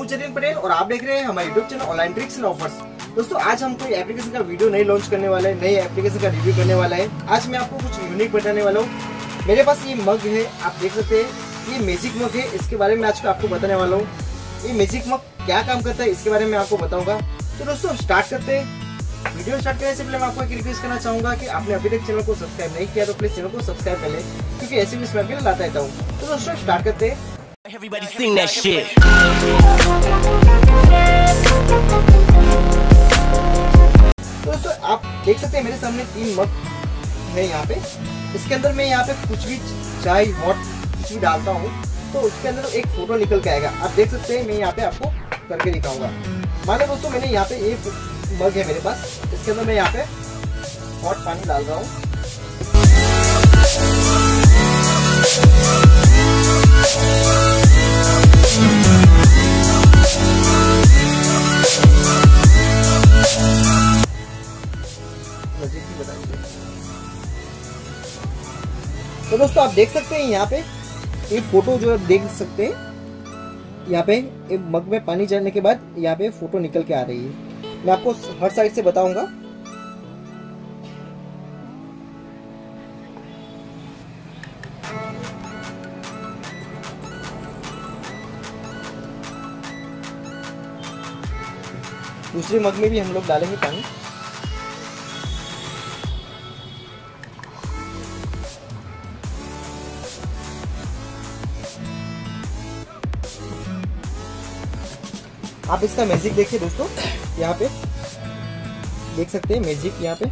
हूँ जतिन पटेल और आप देख रहे हैं हमारे YouTube channel online tricks and offers. दोस्तों आज हम कोई एप्लीकेशन का वीडियो नहीं लॉन्च करने वाले हैं, नई एप्लीकेशन का रिव्यू करने वाला है। आज मैं आपको कुछ यूनिक बताने वाला हूँ। मेरे पास ये मग है, आप देख सकते हैं, ये मैजिक मग है। इसके बारे में आज आपको बताने वाला हूँ। ये मैजिक मग क्या काम करता है इसके बारे में आपको बताऊंगा। तो दोस्तों स्टार्ट करते हैं। वीडियो स्टार्ट करने से पहले मैं आपको एक रिक्वेस्ट करना चाहूंगा कि आपने अभी तक चैनल को सब्सक्राइब नहीं किया तो प्लीज चैनल को सब्सक्राइब कर ले, क्योंकि ऐसी वीडियोस मैं आपके लिए लाता रहता हूँ। तो दोस्तों स्टार्ट करते हैं। Everybody sing that shit. तो दोस्तों आप देख सकते हैं मेरे सामने 3 मग है यहाँ पे। इसके अंदर मैं यहाँ पे कुछ भी चाय हॉट कुछ भी डालता हूँ तो उसके अंदर एक फोटो निकल के आएगा। आप देख सकते हैं, मैं यहाँ पे आपको करके दिखाऊंगा। मान लो दोस्तों मैंने यहाँ पे एक मग है मेरे पास, इसके अंदर मैं यहाँ पे हॉट पानी डाल रहा हूँ। तो दोस्तों आप देख सकते हैं यहाँ पे एक फोटो जो आप देख सकते हैं, यहाँ पे एक मग में पानी चढ़ने के बाद यहाँ पे फोटो निकल के आ रही है। मैं आपको हर साइड से बताऊंगा। दूसरे मग में भी हम लोग डालेंगे पानी। आप इसका मैजिक देखिए दोस्तों, यहाँ पे देख सकते हैं मैजिक।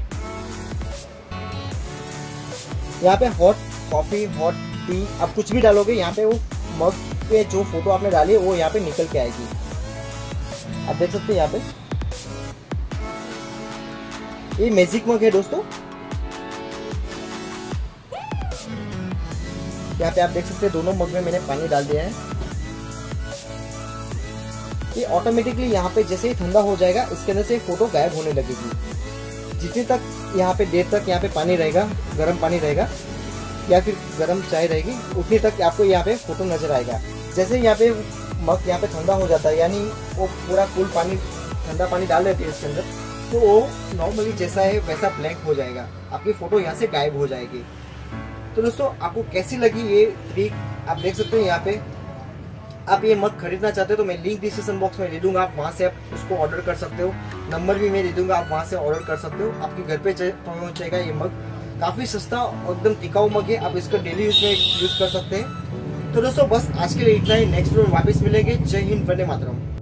यहाँ पे हॉट कॉफी, हॉट टी, आप कुछ भी डालोगे यहाँ पे वो मग पे जो फोटो आपने डाली है वो यहाँ पे निकल के आएगी। आप देख सकते हैं यहाँ पे ये मैजिक मग है दोस्तों। यहाँ पे आप देख सकते हैं दोनों मग में मैंने पानी डाल दिया है। ये ऑटोमेटिकली यहाँ पे जैसे ही ठंडा हो जाएगा इसके अंदर से फोटो गायब होने लगेगी। जितने तक यहाँ पे देर तक यहाँ पे पानी रहेगा, गर्म पानी रहेगा या फिर गर्म चाय रहेगी, उतनी तक आपको यहाँ पे फोटो नजर आएगा। जैसे यहाँ पे मग यहाँ पे ठंडा हो जाता है, यानी वो पूरा कूल पानी, ठंडा पानी डाल देते हैं इसके अंदर, तो वो नॉर्मली जैसा है वैसा ब्लैंक हो जाएगा, आपकी फोटो यहाँ से गायब हो जाएगी। तो दोस्तों आपको कैसी लगी ये ट्रिक, आप देख सकते हैं यहाँ पे। आप ये मग खरीदना चाहते हो तो मैं लिंक डिस्क्रिप्शन बॉक्स में दे दूंगा, आप वहां से आप उसको ऑर्डर कर सकते हो। नंबर भी मैं दे दूंगा, आप वहां से ऑर्डर कर सकते हो। आपके घर पे पहुंच जाएगा ये मग। काफी सस्ता और एकदम टिकाऊ मग है, आप इसका डेली यूज में यूज कर सकते हैं। तो दोस्तों बस आज के लिए इतना ही। नेक्स्ट वीडियो में वापस मिलेंगे। जय हिंद, वंदे मातरम।